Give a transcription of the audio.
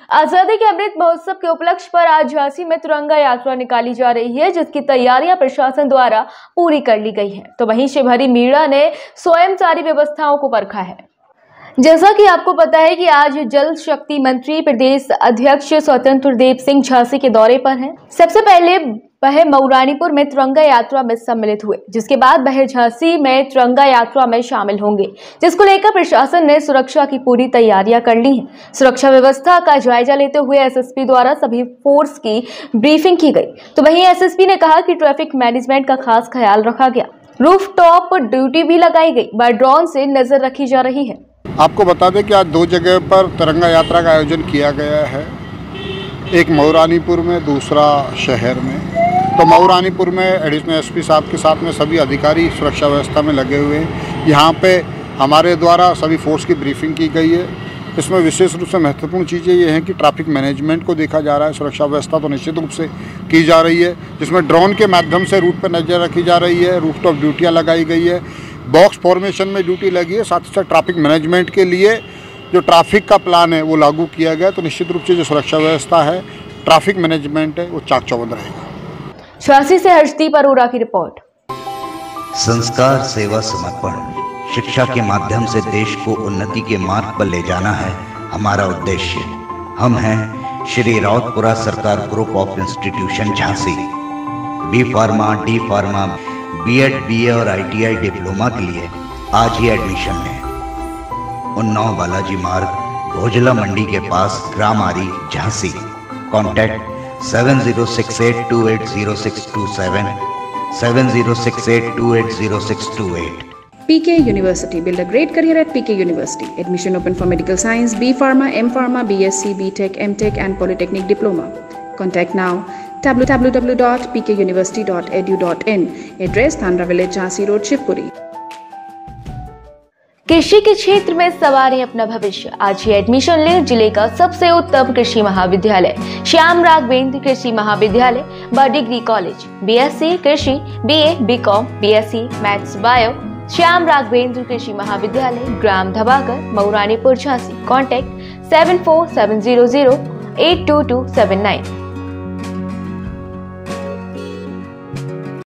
आजादी के अमृत महोत्सव के उपलक्ष्य पर आज झांसी में तिरंगा यात्रा निकाली जा रही है, जिसकी तैयारियां प्रशासन द्वारा पूरी कर ली गई है। तो वहीं शिवहरी मीणा ने स्वयं सारी व्यवस्थाओं को परखा है। जैसा कि आपको पता है कि आज जल शक्ति मंत्री प्रदेश अध्यक्ष स्वतंत्र देव सिंह झांसी के दौरे पर हैं। सबसे पहले वह मऊरानीपुर में तिरंगा यात्रा में सम्मिलित हुए, जिसके बाद वह झांसी में तिरंगा यात्रा में शामिल होंगे, जिसको लेकर प्रशासन ने सुरक्षा की पूरी तैयारियां कर ली हैं। सुरक्षा व्यवस्था का जायजा लेते हुए एसएसपी द्वारा सभी फोर्स की ब्रीफिंग की गई। तो वहीं एसएसपी ने कहा कि ट्रैफिक मैनेजमेंट का खास ख्याल रखा गया, रूफटॉप ड्यूटी भी लगाई गई, व ड्रोन से नजर रखी जा रही है। आपको बता दें कि आज दो जगह पर तिरंगा यात्रा का आयोजन किया गया है, एक मऊरानीपुर में, दूसरा शहर में। तो मऊरानीपुर में एडिशनल एसपी साहब के साथ में सभी अधिकारी सुरक्षा व्यवस्था में लगे हुए हैं। यहाँ पे हमारे द्वारा सभी फोर्स की ब्रीफिंग की गई है। इसमें विशेष रूप से महत्वपूर्ण चीज़ें ये हैं कि ट्रैफिक मैनेजमेंट को देखा जा रहा है। सुरक्षा व्यवस्था तो निश्चित रूप से की जा रही है, जिसमें ड्रोन के माध्यम से रूट पर नज़र रखी जा रही है, रूफटॉप ड्यूटियाँ लगाई गई है, बॉक्स फॉर्मेशन में ड्यूटी लगी है। साथ ही साथ ट्रैफिक मैनेजमेंट के लिए जो ट्रैफिक का प्लान है वो लागू किया गया। तो निश्चित रूप से जो सुरक्षा व्यवस्था है, ट्रैफिक मैनेजमेंट है, वो चाक चौबंद रहेगा। झांसी से हर्षदीप अरोड़ा की रिपोर्ट। संस्कार, सेवा, समर्पण, शिक्षा के माध्यम से देश को उन्नति के मार्ग पर ले जाना है हमारा उद्देश्य। हम हैं Shri Rawatpura Sarkar group of institution Jhansi. B pharma, D pharma, BEd, BA और आईटीआई डिप्लोमा के लिए आज ही एडमिशन लें। उन्नाव बालाजी मार्ग, भोजला मंडी के पास, ग्राम Aari, Jhansi. Contact 7068280627, 7068280628। PK University. Build a great career at PK University. Admission open for medical science, B Pharma, M Pharma, BSc, BTech, MTech and Polytechnic Diploma. Contact now www.pkuniversity.edu.in. Address Thandra Village, Jhansi Road, Shivpuri. कृषि के क्षेत्र में सवारें अपना भविष्य। आज ही admission लें जिले का सबसे उत्तम कृषि महाविद्यालय श्याम राघवेंद्र कृषि महाविद्यालय व डिग्री कॉलेज। बीएससी कृषि, BA, BCom, BSc maths bio, Shyam Raghavendra कृषि महाविद्यालय, ग्राम धबाकर, मऊरानीपुर, झांसी। कॉन्टैक्ट 7470082279।